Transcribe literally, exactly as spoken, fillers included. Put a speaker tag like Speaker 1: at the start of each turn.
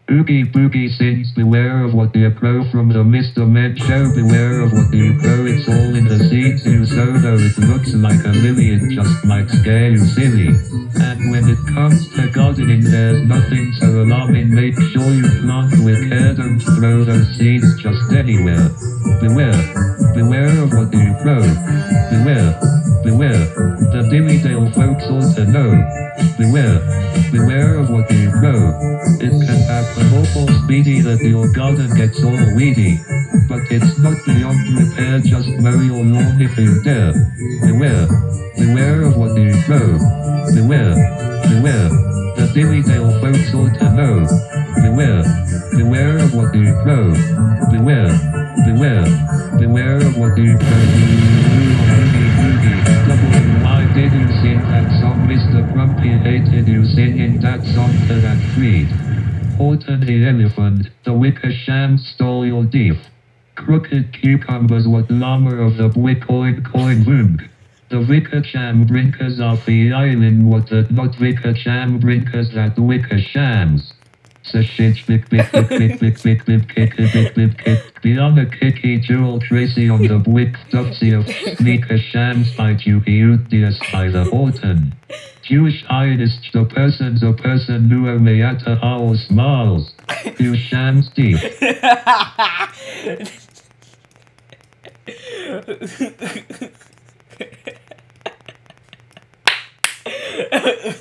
Speaker 1: Oogie Boogie sings, beware of what you grow from the mist of men show, beware of what you grow, it's all in the seeds you sow, though it looks like a lily, it just might scare you silly. And when it comes to gardening, there's nothing so alarming, make sure you plant with care, don't throw those seeds just anywhere. Beware, beware of what you grow, beware, beware, the Dillydale folks ought to know. Beware, beware of what you grow, it can happen awful speedy that your garden gets all weedy. But it's not beyond repair, just mow your lawn if you dare. Beware, beware of what you grow, beware, beware, the Dillydale folks ought to know. Beware, beware of what you grow, beware, beware, beware of what you grow. Why did you sing that song, Mister Grumpy hated you singing that song to that creed. Horton the elephant, the Wickersham stole your deef. Crooked cucumbers, what llama of the Bwicoin coin boom. The Wickersham brinkers of the island, what the not Wickersham brinkers that Wickershams. So shit, click, click, click, click, click, click, click, click, click, click, click. Beyond a kicky Jewel Tracy on the Bwick Dopsy of Sneaker Shams by Jubiutius by the Horton. Jewish Irish, the person's a person who only at a owl smiles. You shams deep.